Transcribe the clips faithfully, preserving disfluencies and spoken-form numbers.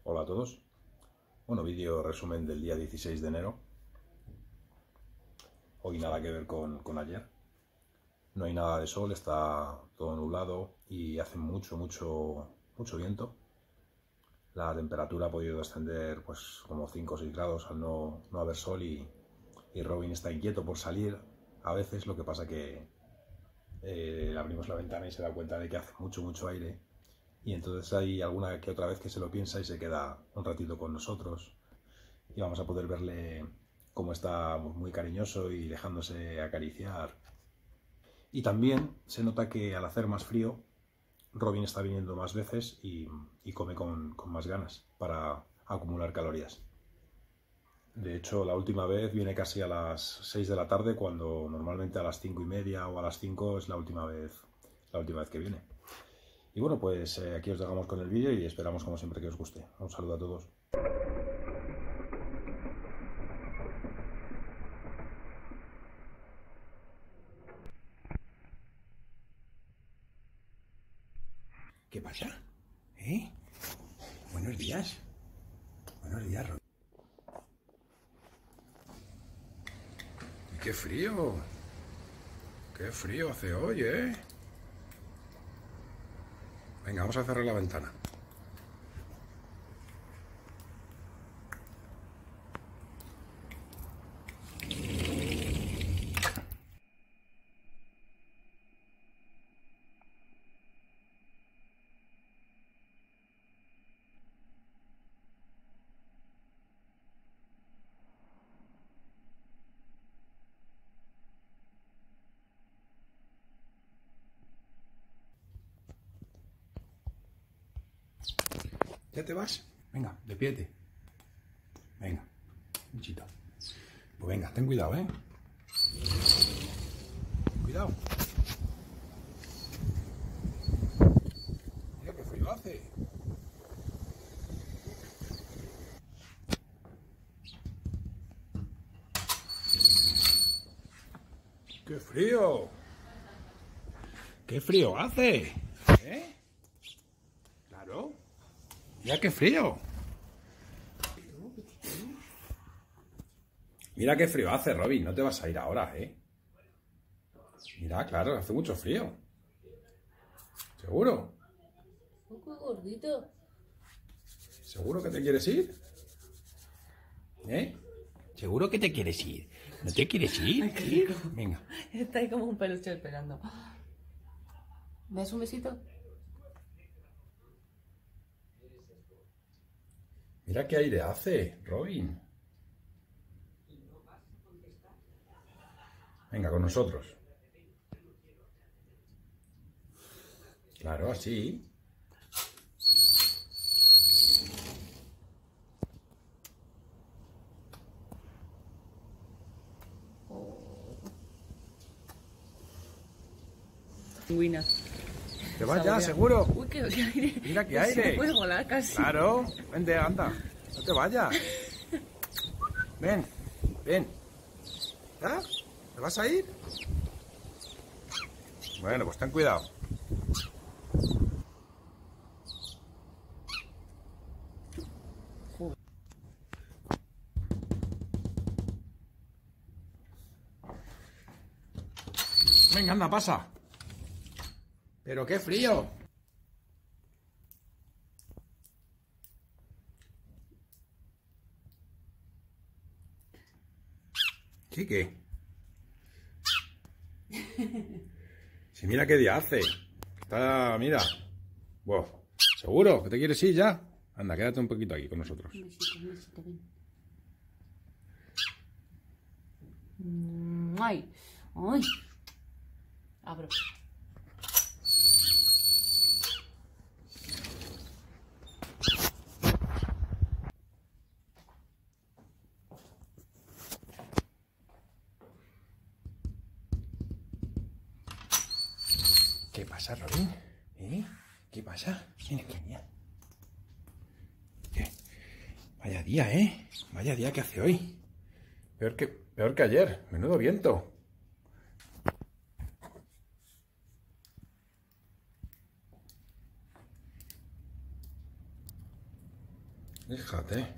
Hola a todos. Bueno, vídeo resumen del día dieciséis de enero. Hoy nada que ver con, con ayer. No hay nada de sol, está todo nublado y hace mucho, mucho, mucho viento. La temperatura ha podido descender pues como cinco o seis grados al no, no haber sol y, y Robin está inquieto por salir. A veces lo que pasa que eh, abrimos la ventana y se da cuenta de que hace mucho, mucho aire. Y entonces hay alguna que otra vez que se lo piensa y se queda un ratito con nosotros. Y vamos a poder verle cómo está muy cariñoso y dejándose acariciar. Y también se nota que al hacer más frío, Robin está viniendo más veces y, y come con, con más ganas para acumular calorías. De hecho, la última vez viene casi a las seis de la tarde, cuando normalmente a las cinco y media o a las cinco es la última vez, la última vez que viene. Y bueno, pues eh, aquí os dejamos con el vídeo y esperamos como siempre que os guste. Un saludo a todos. ¿Qué pasa? ¿Eh? Buenos días. Buenos días, Robin. ¡Qué frío! ¡Qué frío hace hoy, eh! Venga, vamos a cerrar la ventana. ¿Ya te vas? Venga, despiértate. Venga, bichito. Pues venga, ten cuidado, ¿eh? Cuidado. Mira qué frío hace. ¡Qué frío! ¡Qué frío hace! ¿Eh? Claro. Mira qué frío. Mira qué frío hace, Robin. No te vas a ir ahora, ¿eh? Mira, claro, hace mucho frío. ¿Seguro? Un poco gordito. ¿Seguro que te quieres ir? ¿Eh? ¿Seguro que te quieres ir? ¿No te quieres ir? Ay, qué rico. Venga. Está ahí como un peluche esperando. ¿Me das un besito? Mira qué aire hace, Robin. Venga, con nosotros. Claro, así. Pingüina. ¿Te vas ya, seguro? Uy, qué aire. Mira qué Se aire. puede volar casi. Claro. Vente, anda. No te vayas. Ven, ven. ¿Ya? ¿Te vas a ir? Bueno, pues ten cuidado. Venga, anda, pasa. Pero qué frío. ¿Sí qué? Si mira qué día hace. Está, mira. Wow. ¿Seguro que te quieres ir ya? Anda, quédate un poquito aquí con nosotros. Un besito, un besito, ven. Mm, Ay, ay. Abro. ¿Qué pasa, Robin? ¿Eh? ¿Qué pasa? Mira, qué día. ¿Qué? Vaya día, ¿eh? Vaya día que hace hoy. Peor que, peor que ayer. Menudo viento. Fíjate.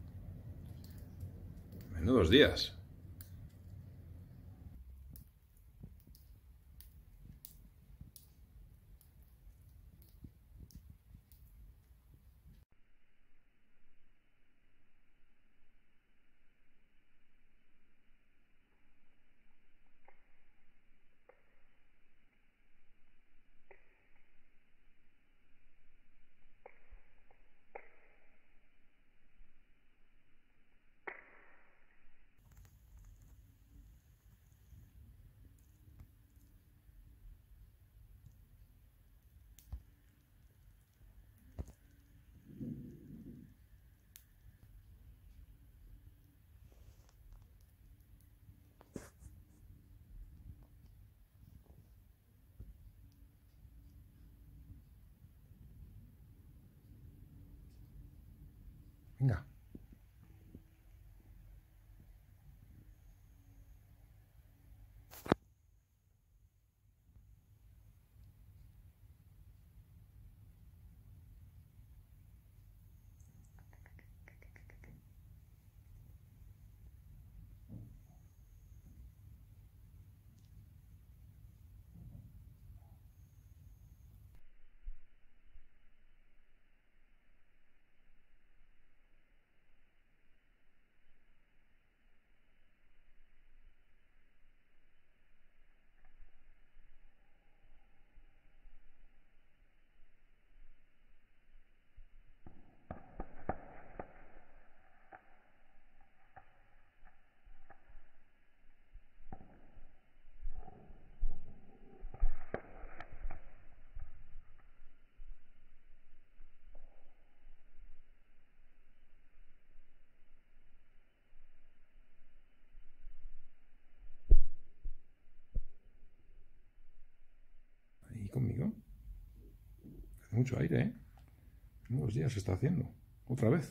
Menudos días. Venga. Ahí conmigo. Hace mucho aire, ¿eh? Unos días se está haciendo. Otra vez.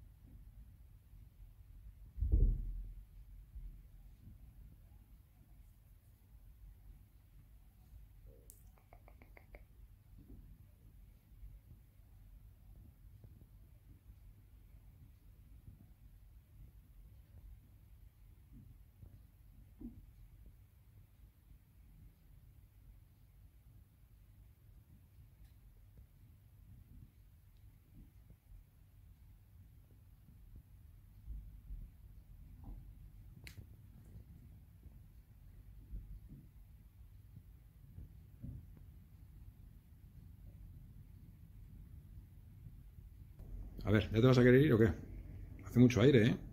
A ver, ¿ya te vas a querer ir o qué? Hace mucho aire, ¿eh?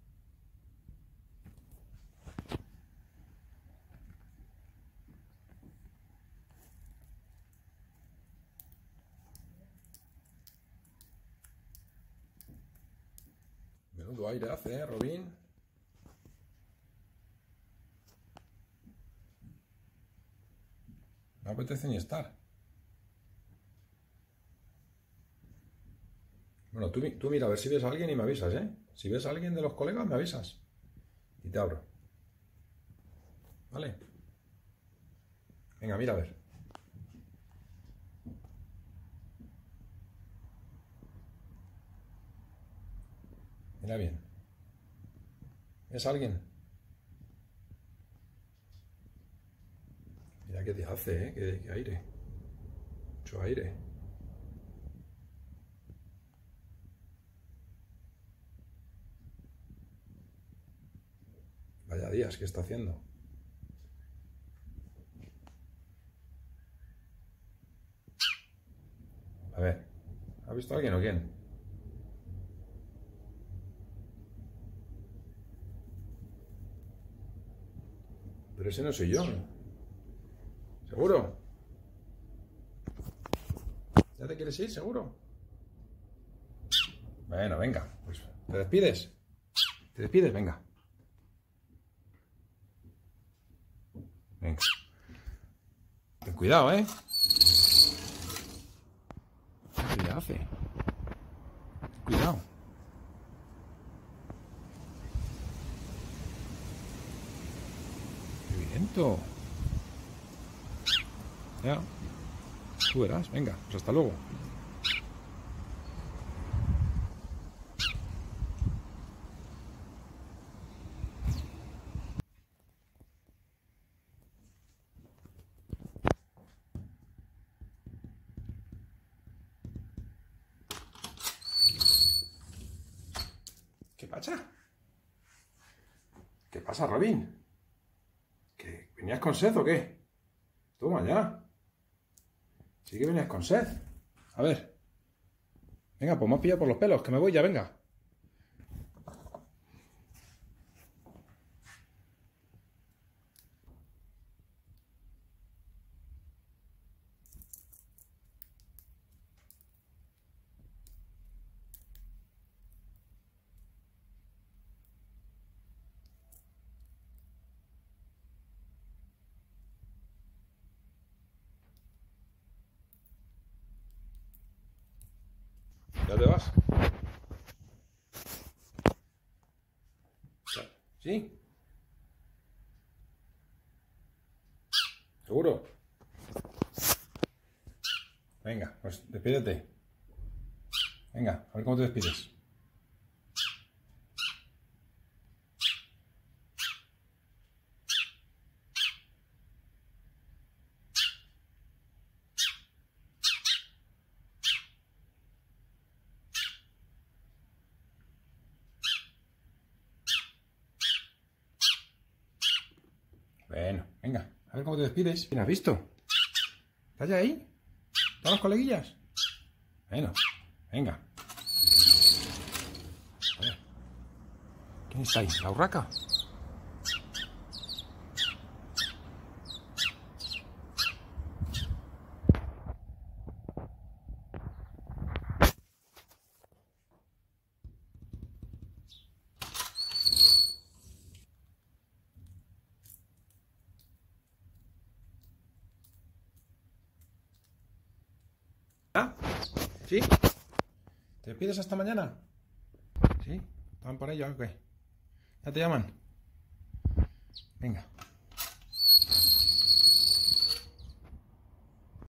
Menudo aire hace, ¿eh, Robin? No apetece ni estar. Bueno, tú, tú mira a ver si ves a alguien y me avisas, ¿eh? Si ves a alguien de los colegas, me avisas. Y te abro. ¿Vale? Venga, mira a ver. Mira bien. ¿Ves a alguien? Mira qué te hace, ¿eh? Qué, qué aire. Mucho aire. Vaya días que está haciendo. A ver, ¿ha visto a alguien o quién? Pero ese no soy yo. ¿Seguro? ¿Ya te quieres ir? ¿Seguro? Bueno, venga. Pues, ¿te despides? ¿Te despides? Venga. Venga. Ten cuidado, ¿eh? ¿Qué le hace? Cuidado. ¡Qué viento! Ya. Tú verás. Venga, pues hasta luego. Pacha. ¿Qué pasa, Robin? ¿Que venías con sed o qué? Toma ya. Sí que venías con sed. A ver. Venga, pues me has pillado por los pelos, que me voy ya, venga. ¿Ya te vas? ¿Sí? ¿Seguro? Venga, pues despídete. Venga, a ver cómo te despides. Bueno, venga, a ver cómo te despides. ¿Quién has visto? ¿Estás ya ahí? ¿Están los coleguillas? Bueno, venga. A ver. ¿Quién está ahí? ¿La urraca? ¿Ah? ¿Sí? ¿Te despides hasta mañana? ¿Sí? ¿Estaban por ello? ¿Qué? ¿Ya te llaman? Venga.